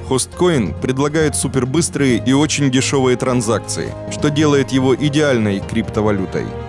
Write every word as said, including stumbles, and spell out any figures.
Hostcoin предлагает супербыстрые и очень дешевые транзакции, что делает его идеальной криптовалютой.